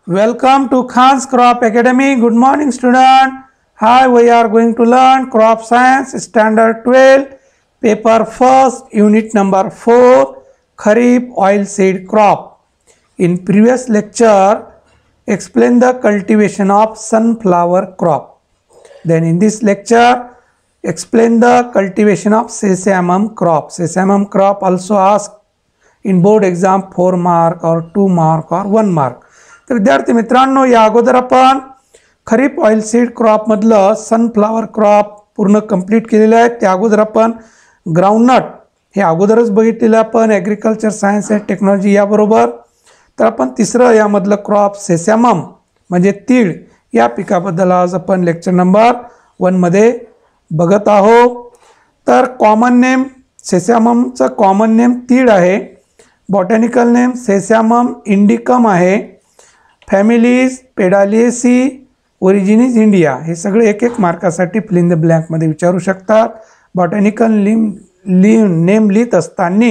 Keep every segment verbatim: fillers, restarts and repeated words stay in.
Welcome to Khan's Crop Academy. Good morning, student. Hi, we are going to learn Crop Science Standard twelve, Paper First, Unit number four, Kharif Oilseed Crop. In previous lecture, explain the cultivation of sunflower crop. Then in this lecture, explain the cultivation of sesamum crop. Sesamum crop also asked in board exam four mark or two mark or one mark. तर विद्यार्थी मित्रांनो, या अगोदर आपण खरीप oil seed crop मधलं sunflower crop पूर्ण complete केलेलं आहे. त्या अगोदर आपण ग्राउंडनट हे अगोदरच बघितलेलं आपण ॲग्रिकल्चर सायन्स अँड टेक्नॉलॉजी याबरोबर. तर आपण तिसरं यामधलं क्रॉप सेसॅमम म्हणजे तीळ या पिकाबद्दल आज आपण लेक्चर नंबर वनमध्ये बघत आहोत. तर कॉमन नेम सेसॅममचं कॉमन नेम तीळ आहे. बॉटॅनिकल नेम सेसॅमम इंडिकम आहे. Family is pedaliaceae, origin India. हे सगळे एक एक मार्कासाठी फिल इन द ब्लँकमध्ये विचारू शकतात. बॉटॅनिकल लिम लिम नेम लिहित असताना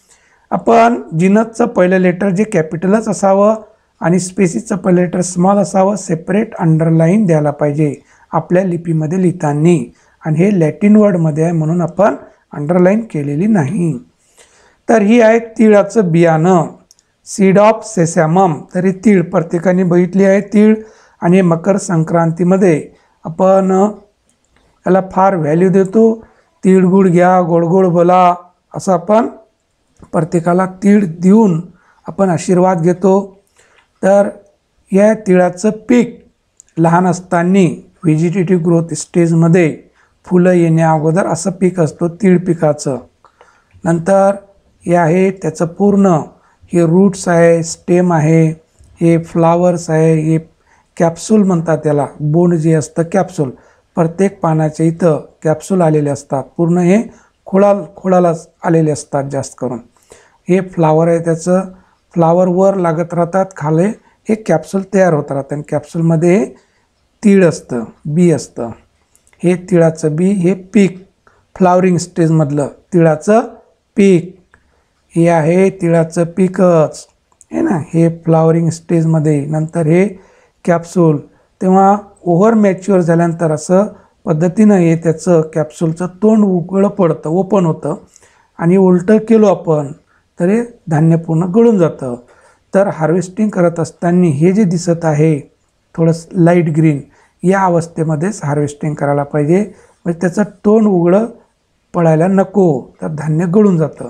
आपण जिनसचं पहिलं लेटर जे कॅपिटलच असावं आणि स्पेसिसचं पहिलं लेटर स्मॉल असावं. सेपरेट अंडरलाईन द्यायला पाहिजे आपल्या लिपीमध्ये लिहिताना. आणि हे लॅटिन वर्डमध्ये आहे म्हणून आपण अंडरलाईन केलेली नाही. तर ही आहे तिळाचं बियाणं, सीड ऑफ सेसॅमम. तरी तीळ प्रत्येकाने बघितली आहे तीळ. आणि मकर संक्रांतीमध्ये आपण याला फार व्हॅल्यू देतो. तीळ गुळ घ्या, गोड गोड बोला असं आपण प्रत्येकाला तीळ देऊन आपण आशीर्वाद घेतो. तर या तिळाचं पीक लहान असताना व्हेजिटेटिव्ह ग्रोथ स्टेजमध्ये फुलं येण्या अगोदर असं पीक असतो तीळ पिकाचं. नंतर हे आहे त्याचं पूर्ण हे रूट्स आहे, स्टेम आहे, हे फ्लावर्स आहे, हे कॅप्सूल म्हणतात त्याला. बोंड जे असतं कॅप्सूल, प्रत्येक पानाच्या इथं कॅप्सूल आलेले असतात. पूर्ण हे खोळा खोळाला आलेले असतात जास्त करून. हे फ्लावर आहे, त्याचं फ्लावर वर लागत राहतात, खाली हे कॅप्सूल तयार होत राहतं. आणि कॅप्सूलमध्ये तीळ असतं, बी असतं. हे तिळाचं बी, हे पीक फ्लावरिंग स्टेजमधलं तिळाचं पीक. हे आहे तिळाचं पीकच आहे ना, हे फ्लावरिंग स्टेजमध्ये. नंतर हे कॅप्सूल. तेव्हा ओव्हर मॅच्युअर झाल्यानंतर असं पद्धतीनं हे त्याचं कॅप्सूलचं तोंड उघडं पडतं, ओपन होतं. आणि उलटं केलो आपण तर हे धान्य पूर्ण गळून जातं. तर हार्वेस्टिंग करत असताना हे जे दिसत आहे थोडंसं लाईट ग्रीन, या अवस्थेमध्येच हार्वेस्टिंग करायला पाहिजे. म्हणजे त्याचं तोंड उघडं पडायला नको, तर धान्य गळून जातं.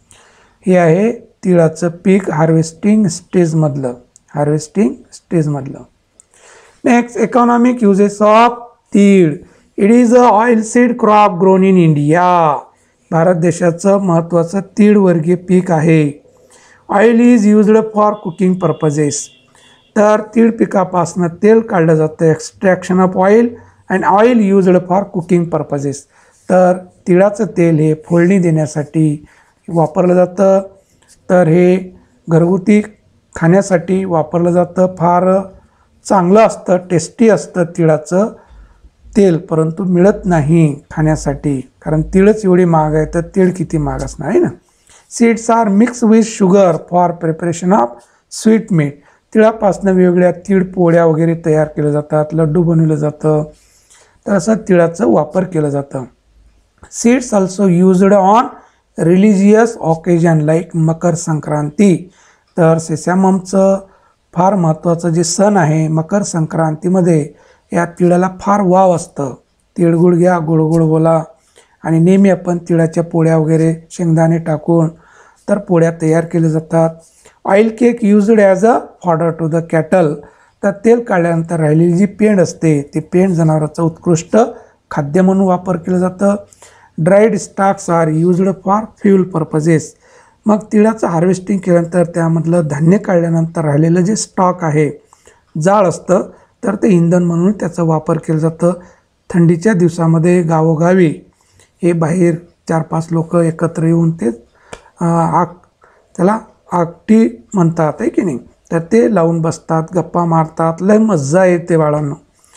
हे आहे तिळाचं पीक हार्वेस्टिंग स्टेजमधलं, हार्वेस्टिंग स्टेजमधलं. नेक्स्ट, इकॉनॉमिक युजेस ऑफ तीळ. It is a oil seed crop grown in India. Bharat देशाचं महत्त्वाचं तीळ वर्गीय पीक आहे. Oil is used for cooking purposes. तर तीळ पिकापासून तेल काढलं जातं, extraction of oil and oil used for cooking purposes. तर तिळाचं तेल हे फोडणी देण्यासाठी वापरलं जातं. तर हे घरगुती खाण्यासाठी वापरलं जातं. फार चांगलं असतं, टेस्टी असतं तिळाचं तेल, परंतु मिळत नाही खाण्यासाठी, कारण तिळच एवढी महाग आहे. तर तीळ किती महाग असणार आहे ना. Seeds are mix with sugar for preparation of sweet meat. तिळापासून वेगवेगळ्या तीळ पोळ्या वगैरे तयार केल्या जातात, लड्डू बनवलं जातं. तर असं तिळाचं वापर केलं जातं. Seeds also used on religious occasion like Makar Sankranti. तर सेसॅममचं फार महत्त्वाचं जे सण आहे मकर संक्रांतीमध्ये या तिळाला फार वाव असतं. तिळगुळ घ्या, गोड गोड बोला. आणि नेहमी आपण तिळाच्या पोळ्या वगैरे शेंगदाणे टाकून तर पोळ्या तयार केल्या जातात. Oil cake used as a fodder to the cattle. तर तेल काढल्यानंतर राहिलेली जी पेंड असते ते पेंड जनावरांचं उत्कृष्ट खाद्य म्हणून वापर केलं जातं. Dried stalks are used for fuel purposes. मग तिळाचं हार्वेस्टिंग केल्यानंतर त्यामधलं धान्य काढल्यानंतर राहिलेलं जे स्टॉक आहे, जाळ असतं, तर ते इंधन म्हणून त्याचा वापर केला जातं. थंडीच्या दिवसामध्ये गावोगावी हे बाहेर चार पाच लोक एकत्र येऊन ते आग, त्याला आगटी म्हणतात आहे की नाही, तर ते लावून बसतात, गप्पा मारतात, लय मज्जा येते बाळांनो.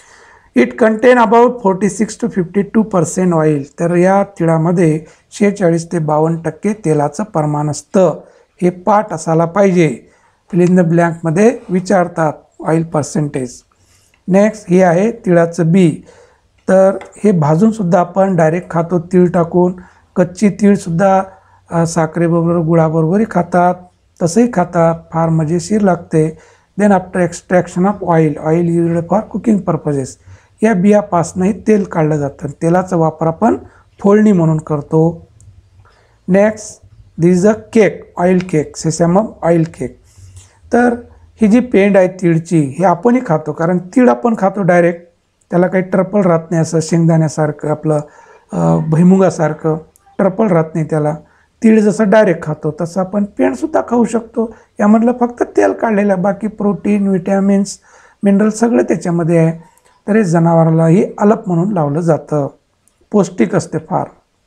It contain about forty six to fifty two percent oil. तर या तिळामध्ये शेहेचाळीस ते बावन्न टक्के तेलाचं प्रमाण असतं. हे पाठ असायला पाहिजे, फिल इन द ब्लँकमध्ये विचारतात. Oil percentage. नेक्स्ट हे आहे तिळाचं बी. तर हे भाजूनसुद्धा आपण डायरेक्ट खातो तीळ टाकून. कच्ची तीळसुद्धा साखरेबरोबर गुळाबरोबरही खातात, तसंही खातात, फार मजेशीर लागते. Then after extraction of oil, oil used for cooking purposes. या बियापासूनही तेल काढलं जातं. तेलाचा वापर आपण फोडणी म्हणून करतो. Next this is a cake, oil cake, sesamum oil cake. तर ही जी पेंड आहे तीळची हे आपणही खातो, कारण तीळ आपण खातो डायरेक्ट, त्याला काही ट्रपल राहत नाही. असं शेंगदाण्यासारखं आपलं भुईमुगासारखं ट्रपल राहत नाही त्याला. तीळ जसं डायरेक्ट खातो तसं आपण पेंडसुद्धा खाऊ शकतो. यामधलं फक्त तेल काढलेलं आहे, बाकी प्रोटीन, विटॅमिन्स, मिनरल सगळं त्याच्यामध्ये आहे. तर हे जनावरालाही अलप म्हणून लावलं जातं. पौष्टिक असते फार.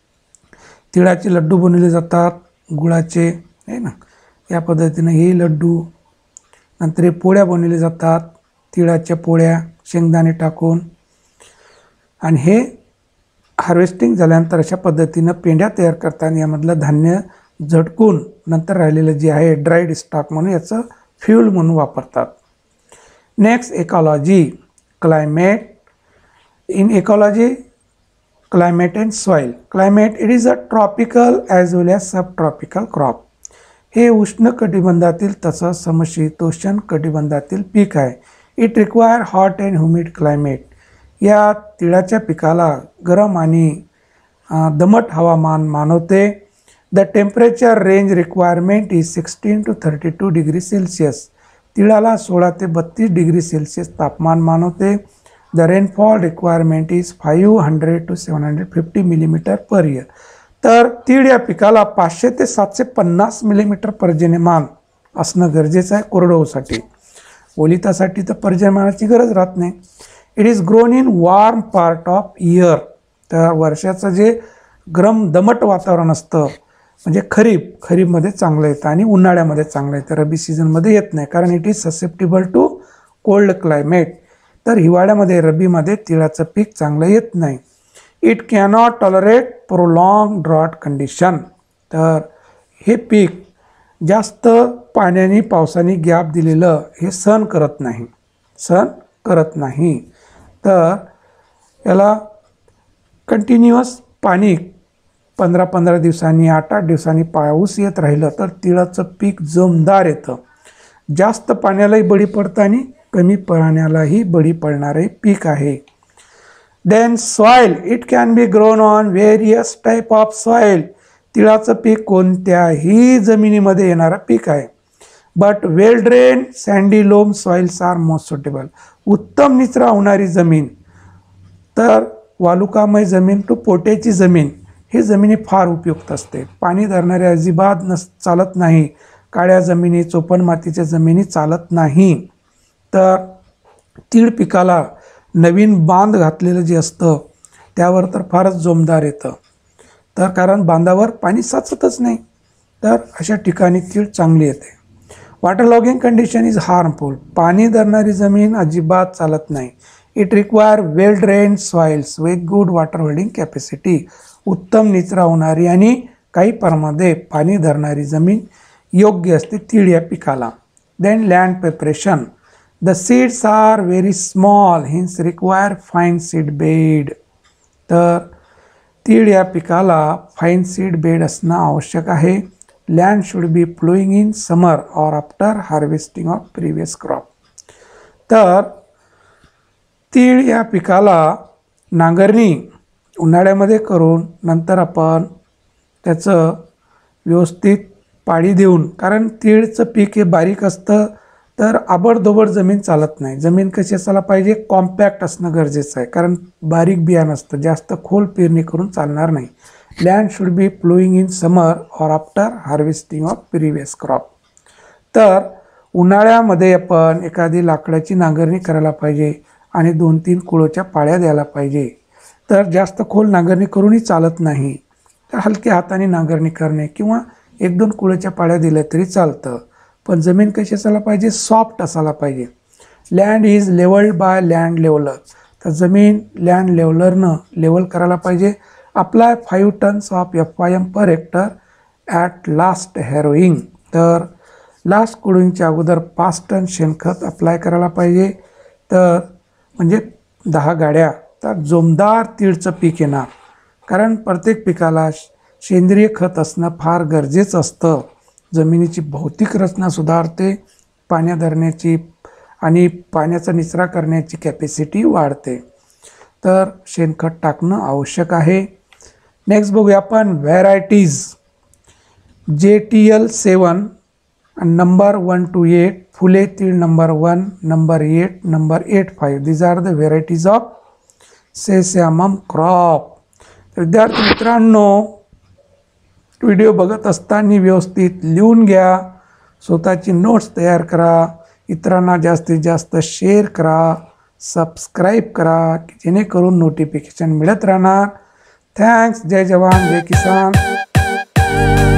तिळाचे लड्डू बनवले जातात, गुळाचे आहे ना, या पद्धतीनं हे लड्डू. नंतर हे पोळ्या बनवले जातात, तिळाच्या पोळ्या शेंगदाणे टाकून. आणि हे हार्वेस्टिंग झाल्यानंतर अशा पद्धतीनं पेंड्या तयार करतात. यामधलं धान्य झटकून नंतर राहिलेलं जे आहे ड्राईड स्टॉक म्हणून याचं फ्यूल म्हणून वापरतात. Next ecology, climate. In ecology, climate and soil. Climate, it is a tropical as well as sub tropical crop. हे उष्ण कटिबंधातील तसंच समशीतोष्ण कटिबंधातील पीक आहे. It require hot and humid climate. या तिळाच्या पिकाला गरम आणि दमट हवामान मानवते. The temperature range requirement is sixteen to thirty two degree Celsius. तिळाला सोळा ते बत्तीस डिग्री सेल्सिअस तापमान मानवते. The rainfall requirement is five hundred to seven hundred fifty millimetre per year. तर तीळ या पिकाला पाचशे ते सातशे पन्नास मिलीमीटर पर्जन्यमान असणं गरजेचं आहे कोरडवाहूसाठी. ओलितासाठी तर पर्जन्यमानाची गरज राहत नाही. It is grown in warm part of year. तर वर्षाचं जे गरम दमट वातावरण असतं म्हणजे खरीप, खरीपमध्ये चांगलं येतं आणि उन्हाळ्यामध्ये चांगलं येतं, रबी सीझनमध्ये येत नाही, कारण it is susceptible to cold climate. तर हिवाळ्यामध्ये रबीमध्ये तिळाचं पीक चांगलं येत नाही. It cannot tolerate prolong drought condition. तर हे पीक जास्त पाण्याने पावसाने गॅप दिलेलं हे सहन करत नाही, सहन करत नाही. तर याला कंटिन्युअस पाणी पंधरा पंधरा दिवसांनी, आठ आठ दिवसांनी पाऊस येत राहिलं तर तिळाचं पीक जोमदार येतं. जास्त पाण्यालाही बळी पडतं आणि कमी पाण्यालाही बळी पडणारे पीक आहे. Then soil, it can be grown on various type of soil. तिळाचं पीक कोणत्याही जमिनीमध्ये येणारं पीक आहे. But well drain sandy loam soils are most suitable. उत्तम निचरा होणारी जमीन, तर वालुकामय जमीन टू पोट्याची जमीन, ही जमिनी फार उपयुक्त असते. पाणी धरणाऱ्या अजिबात नस चालत नाही. काळ्या जमिनी, चोपण मातीच्या जमिनी चालत नाही. तर तीळ पिकाला नवीन बांध घातलेलं जे असतं त्यावर तर फारच जोमदार येतं. तर कारण बांधावर पाणी साचतच नाही, तर अशा ठिकाणी तीळ चांगली येते. Water logging condition is harmful. पाणी धरणारी जमीन अजिबात चालत नाही. It require well drain soils with good water holding capacity. उत्तम निचरा होणारी आणि काही प्रमाणामध्ये पाणी धरणारी जमीन योग्य असते तीळ या पिकाला. Then land preparation. The seeds are very small hence require fine seed bed. तर तीळ या पिकाला फाईन सीड बेड असणं आवश्यक आहे. Land should be flowing in summer or after harvesting of previous crop. तर तीळ या पिकाला नांगरणी उन्हाळ्यामध्ये करून नंतर आपण त्याचं व्यवस्थित पाळी देऊन, कारण तीळचं पीक हे बारीक असतं तर आबडधोबड जमीन चालत नाही. जमीन कशी असायला पाहिजे, कॉम्पॅक्ट असणं गरजेचं आहे, कारण बारीक बियाणं असतं, जास्त खोल पेरणी करून चालणार नाही. Land should be flowing in summer or after harvesting of previous crop. तर उन्हाळ्यामध्ये आपण एखादी लाकडाची नांगरणी करायला पाहिजे आणि दोन तीन कुळोच्या पाळ्या द्यायला पाहिजे. तर जास्त खोल नांगरणी करूनही चालत नाही. तर हलक्या हाताने नांगरणी करणे किंवा एक दोन कुळोच्या पाळ्या दिल्या तरी चालतं. पण जमीन कशी असायला पाहिजे, सॉफ्ट असायला पाहिजे. Land is levelled by land leveler. तर जमीन लँड लेवलरनं लेवल करायला पाहिजे. Apply five tons of F I M per hectare at last harrowing. तर लास्ट कुडिंगच्या अगोदर पाच टन शेणखत अप्लाय करायला पाहिजे, तर म्हणजे दहा गाड्या, तर जोमदार तीळचं पीक येणार. कारण प्रत्येक पिकाला सेंद्रिय खत असणं फार गरजेचं असतं. जमिनीची भौतिक रचना सुधारते, पाण्या धरण्याची आणि पाण्याचा निचरा करण्याची कॅपॅसिटी वाढते. तर शेणखत टाकणं आवश्यक आहे. नेक्स्ट बघूया आपण व्हॅरायटीज. जे T L seven number one two eight, Phule तीळ number one, number eight, number eight five, these are the varieties of sesamum crop. विद्यार्थी मित्रांनो, व्हिडिओ बघत असताना व्यवस्थित लिहून घ्या, स्वतःची नोट्स तयार करा, इतरांना जास्तीत जास्त शेअर करा, सबस्क्राईब करा, की जेणेकरून नोटिफिकेशन मिळत राहणार. थँक्स. जय जवान जय किसान.